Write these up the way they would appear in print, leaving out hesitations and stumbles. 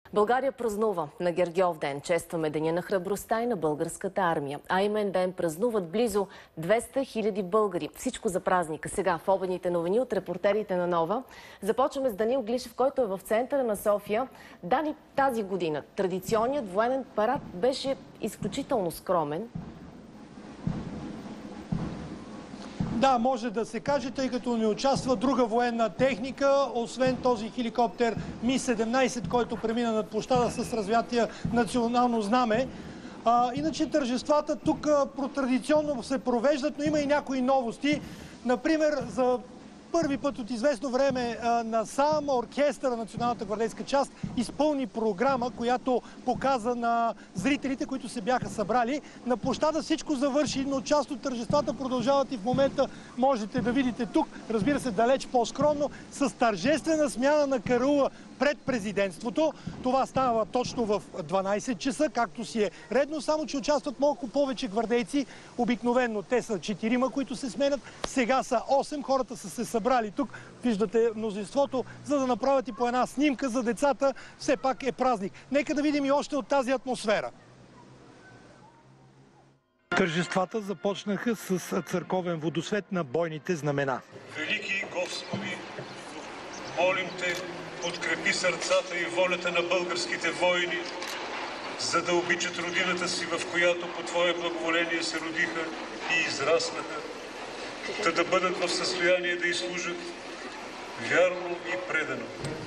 България празнува на Гергьовден. Честваме Деня на храбростта и на българската армия. А имен ден празнуват близо 200 000 българи. Всичко за празника. Сега в обедните новини от репортерите на Нова. Започваме с Данил Глишев, който е в центъра на София. Дани, тази година традиционният военен парад беше изключително скромен. Да, може да се каже, тъй като не участва друга военна техника, освен този хеликоптер Ми-17, който премина над площада с развятия национално знаме. Иначе тържествата тук традиционно се провеждат, но има и някои новости. Например, за първи път от известно време насам оркестъра на Националната гвардейска част изпълни програма, която показа на зрителите, които се бяха събрали. На площада всичко завърши, но част от тържествата продължават и в момента можете да видите тук, разбира се, далеч по-скромно, с тържествена смяна на караула пред президентството. Това става точно в 12 часа, както си е редно, само че участват малко повече гвардейци. Обикновенно те са 4, които се сменят. Сега са 8. Хората са се събрали тук. Виждате мнозинството, за да направят и по една снимка за децата. Все пак е празник. Нека да видим и още от тази атмосфера. Тържествата започнаха с църковен водосвет на бойните знамена. Велики Господи, молим Те, подкрепи сърцата и волята на българските воини, за да обичат родината си, в която по Твое благоволение се родиха и израснаха, та да бъдат в състояние да изслужат вярно и предано.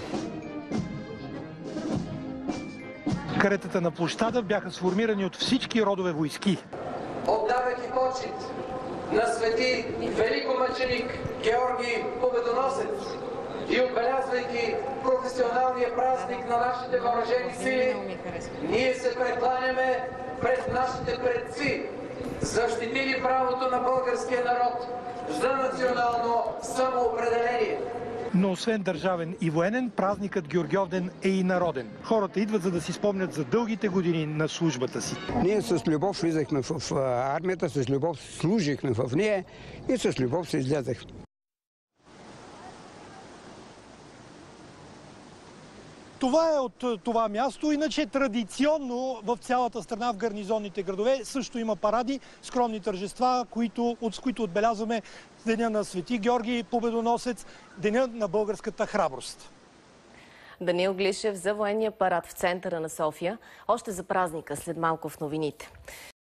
Каретата на площада бяха сформирани от всички родове войски. Отдавайки почит на свети великомъченик Георги Победоносец и отбелязвайки професионалния празник на нашите въоръжени сили, ние се прекланяме пред нашите предци, защитили правото на българския народ за национално самоопределение. Но освен държавен и военен, празникът Гергьовден е и народен. Хората идват, за да си спомнят за дългите години на службата си. Ние с любов влизахме в армията, с любов служихме в нея и с любов се излязахме. Това е от това място. Иначе традиционно в цялата страна, в гарнизонните градове, също има паради, скромни тържества, с които отбелязваме Деня на Свети Георги Победоносец, Деня на българската храброст. Данил Глишев за военния парад в центъра на София. Още за празника след малко в новините.